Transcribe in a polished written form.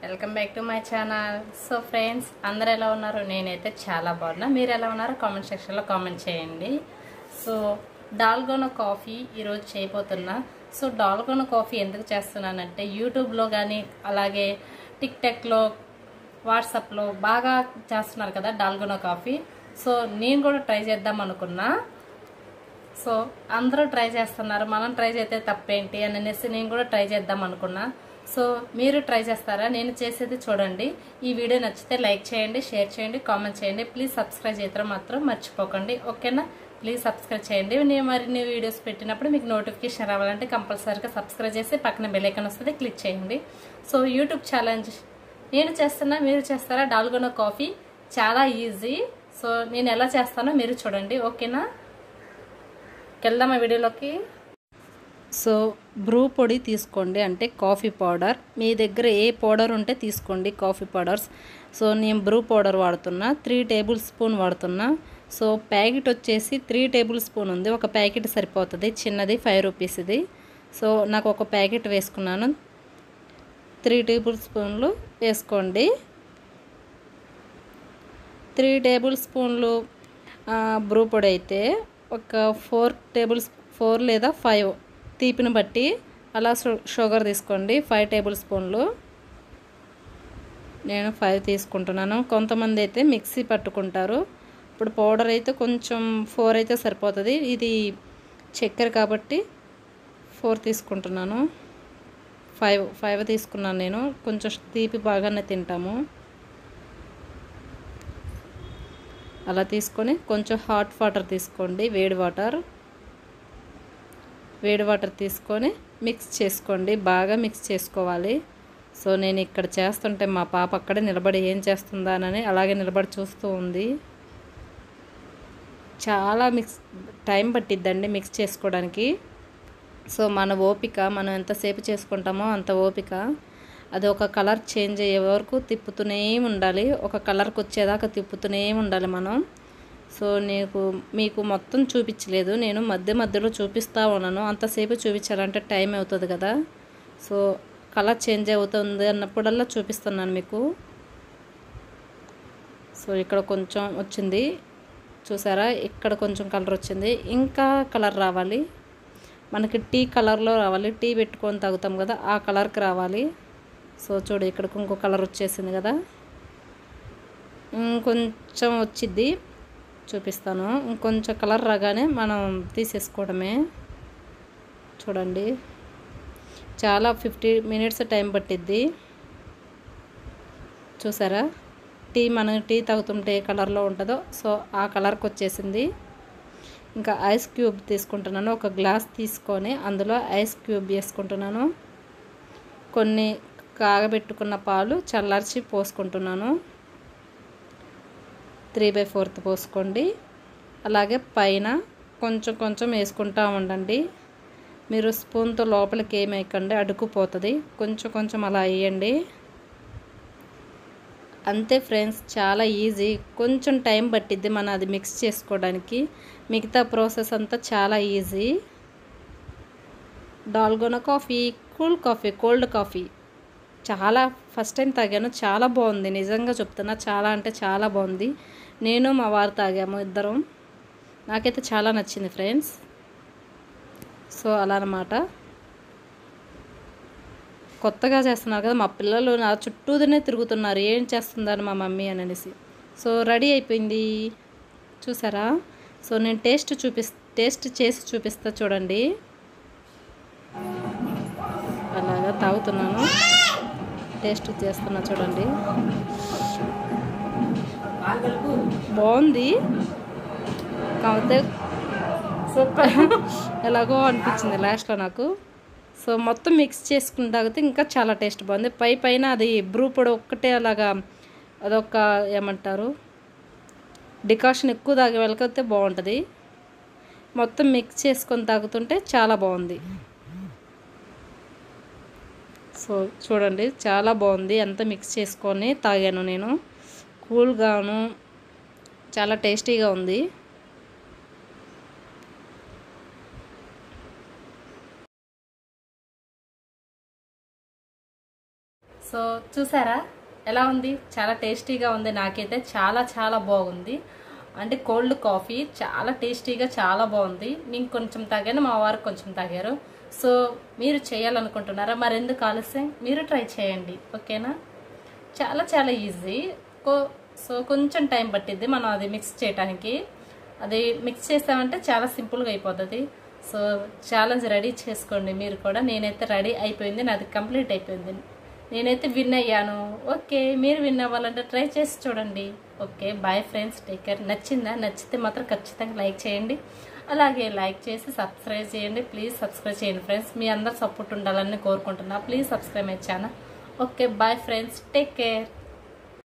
Welcome back to my channel. So friends, అందరు ఎలా ఉన్నారు? నేనైతే చాలా బాగున్నా. మీరు ఎలా ఉన్నారో కామెంట్ సెక్షన్లో కామెంట్ చేయండి. సో డాల్గోనా కాఫీ ఈరోజు చేయబోతున్నా. సో డాల్గోనా కాఫీ ఎందుకు చేస్తున్నానంటే యూట్యూబ్లో కానీ అలాగే టిక్ టాక్లో వాట్సాప్లో బాగా చేస్తున్నారు కదా డాల్గోనా కాఫీ. సో నేను కూడా ట్రై చేద్దాం అనుకున్నా. సో అందరూ ట్రై చేస్తున్నారు, మనం ట్రై చేస్తే తప్పేంటి అని అనేసి నేను కూడా ట్రై చేద్దాం అనుకున్నా. సో మీరు ట్రై చేస్తారా? నేను చేసేది చూడండి. ఈ వీడియో నచ్చితే లైక్ చేయండి, షేర్ చేయండి, కామెంట్ చేయండి. ప్లీజ్ సబ్స్క్రైబ్ చేయడం మాత్రం మర్చిపోకండి, ఓకేనా? ప్లీజ్ సబ్స్క్రైబ్ చేయండి. నేను మరిన్ని వీడియోస్ పెట్టినప్పుడు మీకు నోటిఫికేషన్ రావాలంటే కంపల్సరీగా సబ్స్క్రైబ్ చేసి పక్కన బెల్ ఐకాన్ వస్తుంది, క్లిక్ చేయండి. సో యూట్యూబ్ ఛాలెంజ్ నేను చేస్తున్నా, మీరు చేస్తారా? డాల్గోనా కాఫీ చాలా ఈజీ. సో నేను ఎలా చేస్తానో మీరు చూడండి, ఓకేనా? వెళ్దామా వీడియోలోకి. సో బ్రూ పొడి తీసుకోండి, అంటే కాఫీ పౌడర్. మీ దగ్గర ఏ పౌడర్ ఉంటే తీసుకోండి, కాఫీ పౌడర్స్. సో నేను బ్రూ పౌడర్ వాడుతున్నా, 3 టేబుల్ స్పూన్ వాడుతున్నా. సో ప్యాకెట్ వచ్చేసి 3 టేబుల్ స్పూన్ ఉంది, ఒక ప్యాకెట్ సరిపోతుంది, చిన్నది 5 రూపీస్ ఇది. సో నాకు ఒక ప్యాకెట్ వేసుకున్నాను. 3 టేబుల్ స్పూన్లు వేసుకోండి. 3 టేబుల్ స్పూన్లు బ్రూ పొడి అయితే ఒక 4 లేదా 5 తీపిని బట్టి అలా షుగర్ తీసుకోండి. 5 టేబుల్ స్పూన్లు, నేను 5 తీసుకుంటున్నాను. కొంతమంది అయితే మిక్సీ పట్టుకుంటారు. ఇప్పుడు పౌడర్ అయితే కొంచెం 4 అయితే సరిపోతుంది. ఇది చక్కెర కాబట్టి 4 తీసుకుంటున్నాను. 5 తీసుకున్నాను నేను. కొంచెం తీపి బాగానే తింటాము. అలా తీసుకొని కొంచెం హాట్ వాటర్ తీసుకోండి, వేడి వాటర్ తీసుకొని మిక్స్ చేసుకోండి, బాగా మిక్స్ చేసుకోవాలి. సో నేను ఇక్కడ చేస్తుంటే మా పాప అక్కడే నిలబడి ఏం చేస్తుందానని అలాగే నిలబడి చూస్తూ ఉంది. చాలా టైం పట్టిద్దండి మిక్స్ చేసుకోవడానికి. సో మన ఓపిక, మనం ఎంతసేపు చేసుకుంటామో అంత ఓపిక. అది ఒక కలర్ చేంజ్ అయ్యే వరకు తిప్పుతూనే ఉండాలి, ఒక కలర్కి వచ్చేదాకా తిప్పుతూనే ఉండాలి మనం. సో మీకు మొత్తం చూపించలేదు, నేను మధ్యలో చూపిస్తూ ఉన్నాను. అంతసేపు చూపించాలంటే టైం అవుతుంది కదా. సో కలర్ చేంజ్ అవుతుంది అన్నప్పుడల్లా చూపిస్తున్నాను మీకు. సో ఇక్కడ కొంచెం వచ్చింది చూసారా, ఇక్కడ కొంచెం కలర్ వచ్చింది. ఇంకా కలర్ రావాలి మనకి, టీ కలర్లో రావాలి. టీ పెట్టుకొని తాగుతాం కదా, ఆ కలర్కి రావాలి. సో చూడు, ఇక్కడ ఇంకో కలర్ వచ్చేసింది కదా, ఇంకొంచెం వచ్చిద్ది, చూపిస్తాను. ఇంకొంచెం కలర్ రాగానే మనం తీసేసుకోవడమే. చూడండి, చాలా 50 మినిట్స్ టైం పట్టిద్ది. చూసారా, మనం టీ తాగుతుంటే ఏ కలర్లో ఉంటుందో సో ఆ కలర్కి వచ్చేసింది. ఇంకా ఐస్ క్యూబ్ తీసుకుంటున్నాను. ఒక గ్లాస్ తీసుకొని అందులో ఐస్ క్యూబ్ వేసుకుంటున్నాను. కొన్ని కాగబెట్టుకున్న పాలు చల్లార్చి పోసుకుంటున్నాను. 3/4 పోసుకోండి. అలాగే పైన కొంచెం వేసుకుంటూ ఉండండి. మీరు స్పూన్తో లోపలికి ఏమి వేయకండి, అడుక్కుపోతుంది. కొంచెం అలా వేయండి. అంతే ఫ్రెండ్స్, చాలా ఈజీ. కొంచెం టైం పట్టిద్ది మనం అది మిక్స్ చేసుకోవడానికి. మిగతా ప్రాసెస్ అంతా చాలా easy. Dalgona coffee, cold coffee చాలా ఫస్ట్ టైం తాగాను, చాలా బాగుంది. నిజంగా చెప్తున్నా, చాలా అంటే చాలా బాగుంది. నేను మా వారు తాగాము, ఇద్దరం. నాకైతే చాలా నచ్చింది ఫ్రెండ్స్. సో అలా అన్నమాట. కొత్తగా చేస్తున్నారు కదా, మా పిల్లలు నా చుట్టూనే తిరుగుతున్నారు, ఏం చేస్తుందని మా మమ్మీ అని అనేసి. సో రెడీ అయిపోయింది చూసారా. సో నేను టేస్ట్ చేసి చూపిస్తా చూడండి. అలాగా తాగుతున్నాను, టేస్ట్ చేస్తున్నా చూడండి. బాగుంది, కాకపోతే సూపర్ ఎలాగో అనిపించింది లాస్ట్లో నాకు. సో మొత్తం మిక్స్ చేసుకుని తాగితే ఇంకా చాలా టేస్ట్ బాగుంది. పైన అది బ్రూ పొడి ఒక్కటే అలాగా, అదొక ఏమంటారు, డికాషన్ ఎక్కువ తాగే వెళ్ళకపోతే బాగుంటుంది. మొత్తం మిక్స్ చేసుకొని తాగుతుంటే చాలా బాగుంది. సో చూడండి, చాలా బాగుంది. అంతా మిక్స్ చేసుకొని తాగాను నేను. కూల్గాను చాలా టేస్టీగా ఉంది. సో చూసారా ఎలా ఉంది? చాలా టేస్టీగా ఉంది. నాకైతే చాలా చాలా బాగుంది. అంటే కోల్డ్ కాఫీ చాలా టేస్టీగా చాలా బాగుంది. నేను కొంచెం తాగాను, మా వారు కొంచెం తాగారు. సో మీరు చేయాలనుకుంటున్నారా? మరెందుకు ఆలస్యం, మీరు ట్రై చేయండి. ఓకేనా? చాలా చాలా ఈజీ. సో కొంచెం టైం పట్టిద్ది మనం అది మిక్స్ చేయడానికి. అది మిక్స్ చేసామంటే చాలా సింపుల్గా అయిపోతుంది. సో ఛాలెంజ్ రెడీ చేసుకోండి మీరు కూడా. నేనైతే రెడీ అయిపోయింది, నాది కంప్లీట్ అయిపోయింది. నేనైతే విన్ అయ్యాను. ఓకే, మీరు విన్ అవ్వాలంటే ట్రై చేసి చూడండి. Okay, bye friends, take care. నచ్చిందా? నచ్చితే మాత్రం ఖచ్చితంగా లైక్ చేయండి. అలాగే లైక్ చేసి సబ్స్క్రైబ్ చేయండి. ప్లీజ్ సబ్స్క్రైబ్ చేయండి ఫ్రెండ్స్. మీ అందరు సపోర్ట్ ఉండాలని కోరుకుంటున్నా. Please subscribe my channel. Okay, bye friends, take care.